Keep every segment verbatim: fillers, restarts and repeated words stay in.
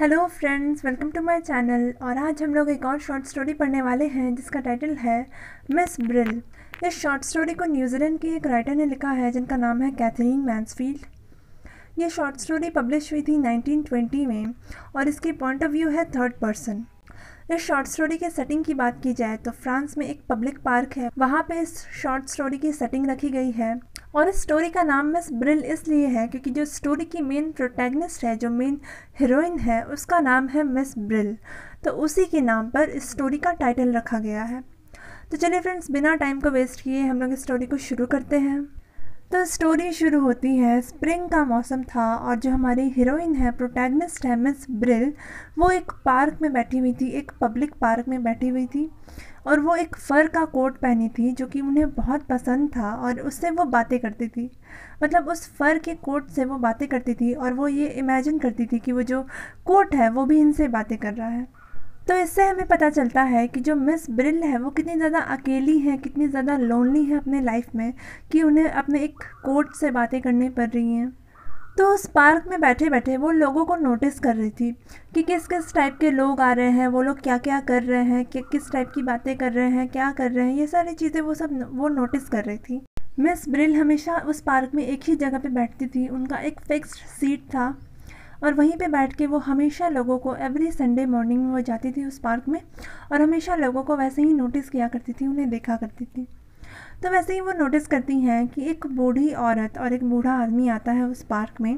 Hello friends, welcome to my channel. और आज हम लोग एक और शॉर्ट स्टोरी पढ़ने वाले हैं जिसका टाइटल है मिस ब्रिल। इस शॉर्ट स्टोरी को न्यूजीलैंड की एक राइटर ने लिखा है जिनका नाम है कैथरीन मैन्सफील्ड। ये शॉर्ट स्टोरी पब्लिश हुई थी नाइनटीन ट्वेंटी में और इसकी पॉइंट ऑफ व्यू है थर्ड पर्सन। इस शॉर्ट स्टोरी के सेटिंग की बात की जाए तो फ्रांस में एक पब्लिक पार्क है, वहाँ पे इस शॉर्ट स्टोरी की सेटिंग रखी गई है। और इस स्टोरी का नाम मिस ब्रिल इसलिए है क्योंकि जो स्टोरी की मेन प्रोटैगनिस्ट है, जो मेन हीरोइन है, उसका नाम है मिस ब्रिल। तो उसी के नाम पर इस स्टोरी का टाइटल रखा गया है। तो चलिए फ्रेंड्स, बिना टाइम को वेस्ट किए हम लोग इस स्टोरी को शुरू करते हैं। तो स्टोरी शुरू होती है, स्प्रिंग का मौसम था और जो हमारी हीरोइन है, प्रोटैगनिस्ट है मिस ब्रिल, वो एक पार्क में बैठी हुई थी, एक पब्लिक पार्क में बैठी हुई थी। और वो एक फ़र का कोट पहनी थी जो कि उन्हें बहुत पसंद था और उससे वो बातें करती थी। मतलब उस फ़र के कोट से वो बातें करती थी और वो ये इमेजिन करती थी कि वो जो कोट है वो भी इनसे बातें कर रहा है। तो इससे हमें पता चलता है कि जो मिस ब्रिल है वो कितनी ज़्यादा अकेली है, कितनी ज़्यादा लोनली है अपने लाइफ में कि उन्हें अपने एक कोट से बातें करनी पड़ रही हैं। तो उस पार्क में बैठे बैठे वो लोगों को नोटिस कर रही थी कि किस किस टाइप के लोग आ रहे हैं, वो लोग क्या क्या कर रहे हैं, कि किस टाइप की बातें कर रहे हैं, क्या कर रहे हैं, ये सारी चीज़ें वो सब वो नोटिस कर रही थी। मिस ब्रिल हमेशा उस पार्क में एक ही जगह पे बैठती थी, उनका एक फिक्स्ड सीट था और वहीं पे बैठ के वो हमेशा लोगों को, एवरी संडे मॉर्निंग में वो जाती थी उस पार्क में और हमेशा लोगों को वैसे ही नोटिस किया करती थी, उन्हें देखा करती थी। तो वैसे ही वो नोटिस करती हैं कि एक बूढ़ी औरत और एक बूढ़ा आदमी आता है उस पार्क में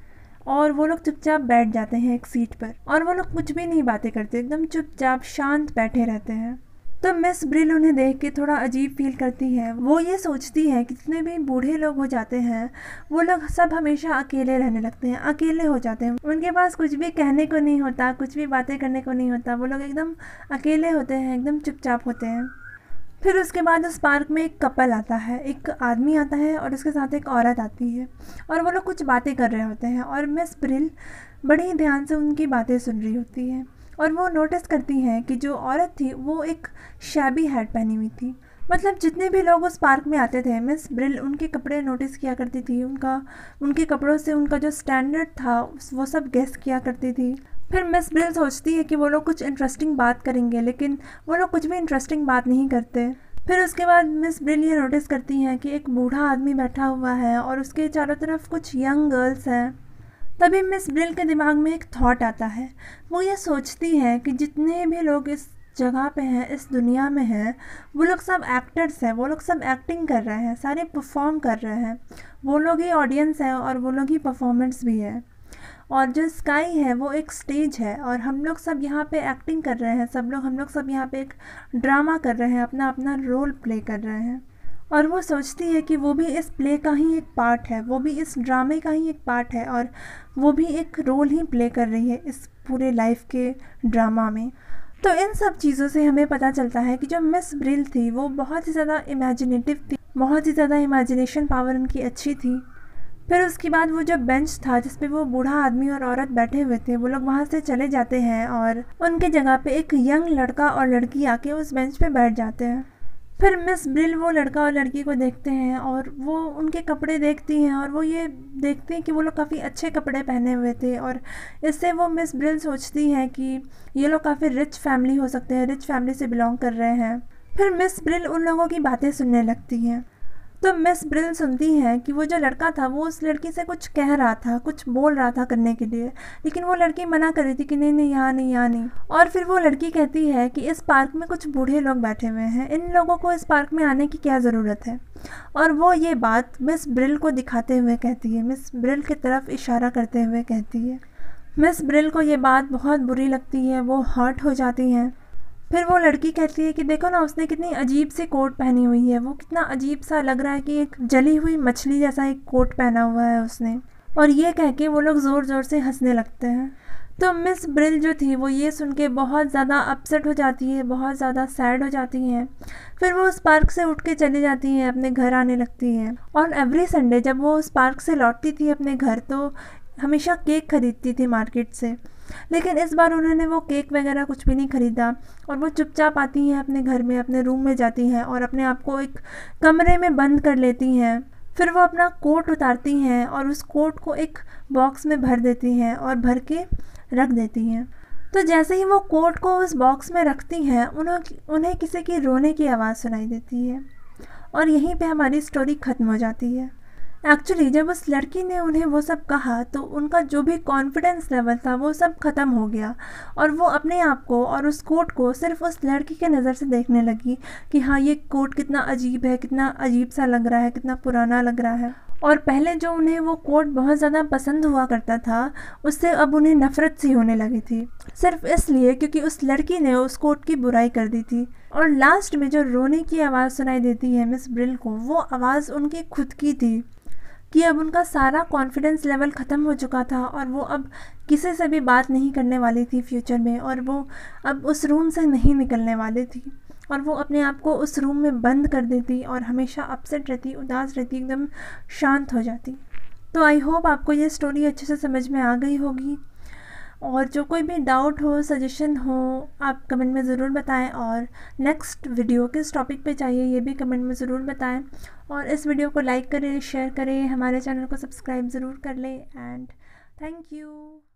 और वो लोग चुपचाप बैठ जाते हैं एक सीट पर और वो लोग कुछ भी नहीं बातें करते, एकदम चुपचाप शांत बैठे रहते हैं। तो मिस ब्रिल उन्हें देख के थोड़ा अजीब फील करती है। वो ये सोचती है कि जितने भी बूढ़े लोग हो जाते हैं वो लोग सब हमेशा अकेले रहने लगते हैं, अकेले हो जाते हैं, उनके पास कुछ भी कहने को नहीं होता, कुछ भी बातें करने को नहीं होता, वो लोग एकदम अकेले होते हैं, एकदम चुपचाप होते हैं। फिर उसके बाद उस पार्क में एक कपल आता है, एक आदमी आता है और उसके साथ एक औरत आती है और वो लोग कुछ बातें कर रहे होते हैं और मिस ब्रिल बड़ी ध्यान से उनकी बातें सुन रही होती है और वो नोटिस करती हैं कि जो औरत थी वो एक शैबी हैट पहनी हुई थी। मतलब जितने भी लोग उस पार्क में आते थे, मिस ब्रिल उनके कपड़े नोटिस किया करती थी, उनका उनके कपड़ों से उनका जो स्टैंडर्ड था वो सब गेस किया करती थी। फिर मिस ब्रिल सोचती है कि वो लोग कुछ इंटरेस्टिंग बात करेंगे, लेकिन वो लोग कुछ भी इंटरेस्टिंग बात नहीं करते। फिर उसके बाद मिस ब्रिल ये नोटिस करती हैं कि एक बूढ़ा आदमी बैठा हुआ है और उसके चारों तरफ कुछ यंग गर्ल्स हैं। तभी मिस ब्रिल के दिमाग में एक थॉट आता है। वो ये सोचती है कि जितने भी लोग इस जगह पे हैं, इस दुनिया में हैं, वो लोग सब एक्टर्स हैं, वो लोग सब एक्टिंग कर रहे हैं, सारे परफॉर्म कर रहे हैं, वो लोग ही ऑडियंस है और वो लोग ही परफॉर्मेंस भी है। और जो स्काई है वो एक स्टेज है और हम लोग सब यहाँ पे एक्टिंग कर रहे हैं, सब लोग हम लोग सब यहाँ पे एक ड्रामा कर रहे हैं, अपना अपना रोल प्ले कर रहे हैं। और वो सोचती है कि वो भी इस प्ले का ही एक पार्ट है, वो भी इस ड्रामे का ही एक पार्ट है और वो भी एक रोल ही प्ले कर रही है इस पूरे लाइफ के ड्रामा में। तो इन सब चीज़ों से हमें पता चलता है कि जो मिस ब्रिल थी वो बहुत ही ज़्यादा इमेजिनेटिव थी, बहुत ही ज़्यादा इमेजिनेशन पावर उनकी अच्छी थी। फिर उसके बाद वो जो बेंच था जिस पे वो बूढ़ा आदमी और औरत बैठे हुए थे, वो लोग वहाँ से चले जाते हैं और उनके जगह पे एक यंग लड़का और लड़की आके उस बेंच पे बैठ जाते हैं। फिर मिस ब्रिल वो लड़का और लड़की को देखते हैं और वो उनके कपड़े देखती हैं और वो ये देखती हैं कि वो लोग काफ़ी अच्छे कपड़े पहने हुए थे और इससे वो मिस ब्रिल सोचती हैं कि ये लोग काफ़ी रिच फैमिली हो सकते हैं, रिच फैमिली से बिलोंग कर रहे हैं। फिर मिस ब्रिल उन लोगों की बातें सुनने लगती हैं। तो मिस ब्रिल सुनती हैं कि वो जो लड़का था वो उस लड़की से कुछ कह रहा था, कुछ बोल रहा था करने के लिए, लेकिन वो लड़की मना कर रही थी कि नहीं नहीं यहाँ नहीं यहाँ नहीं। और फिर वो लड़की कहती है कि इस पार्क में कुछ बूढ़े लोग बैठे हुए हैं, इन लोगों को इस पार्क में आने की क्या ज़रूरत है। और वो ये बात मिस ब्रिल को दिखाते हुए कहती है, मिस ब्रिल की तरफ इशारा करते हुए कहती है। मिस ब्रिल को ये बात बहुत बुरी लगती है, वो हर्ट हो जाती हैं। फिर वो लड़की कहती है कि देखो ना, उसने कितनी अजीब सी कोट पहनी हुई है, वो कितना अजीब सा लग रहा है कि एक जली हुई मछली जैसा एक कोट पहना हुआ है उसने। और ये कह के वो लोग ज़ोर ज़ोर से हंसने लगते हैं। तो मिस ब्रिल जो थी वो ये सुन के बहुत ज़्यादा अपसेट हो जाती है, बहुत ज़्यादा सैड हो जाती हैं। फिर वो उस पार्क से उठ के चली जाती हैं, अपने घर आने लगती हैं। और एवरी संडे जब वो उस पार्क से लौटती थी अपने घर तो हमेशा केक खरीदती थी मार्केट से, लेकिन इस बार उन्होंने वो केक वगैरह कुछ भी नहीं ख़रीदा और वो चुपचाप आती हैं अपने घर में, अपने रूम में जाती हैं और अपने आप को एक कमरे में बंद कर लेती हैं। फिर वो अपना कोट उतारती हैं और उस कोट को एक बॉक्स में भर देती हैं और भर के रख देती हैं। तो जैसे ही वो कोट को उस बॉक्स में रखती हैं, उन्हें उन्हें किसी की रोने की आवाज़ सुनाई देती है और यहीं पे हमारी स्टोरी ख़त्म हो जाती है। एक्चुअली जब उस लड़की ने उन्हें वो सब कहा तो उनका जो भी कॉन्फिडेंस लेवल था वो सब ख़त्म हो गया और वो अपने आप को और उस कोट को सिर्फ उस लड़की के नज़र से देखने लगी कि हाँ, ये कोट कितना अजीब है, कितना अजीब सा लग रहा है, कितना पुराना लग रहा है। और पहले जो उन्हें वो कोट बहुत ज़्यादा पसंद हुआ करता था, उससे अब उन्हें नफ़रत सी होने लगी थी, सिर्फ इसलिए क्योंकि उस लड़की ने उस कोट की बुराई कर दी थी। और लास्ट में जो रोने की आवाज़ सुनाई देती है मिस ब्रिल को, वो आवाज़ उनकी खुद की थी कि अब उनका सारा कॉन्फिडेंस लेवल ख़त्म हो चुका था और वो अब किसी से भी बात नहीं करने वाली थी फ्यूचर में, और वो अब उस रूम से नहीं निकलने वाली थी और वो अपने आप को उस रूम में बंद कर देती और हमेशा अपसेट रहती, उदास रहती, एकदम शांत हो जाती। तो आई होप आपको ये स्टोरी अच्छे से समझ में आ गई होगी, और जो कोई भी डाउट हो, सजेशन हो, आप कमेंट में ज़रूर बताएं, और नेक्स्ट वीडियो किस टॉपिक पे चाहिए ये भी कमेंट में ज़रूर बताएं। और इस वीडियो को लाइक करें, शेयर करें, हमारे चैनल को सब्सक्राइब ज़रूर कर लें। And thank you.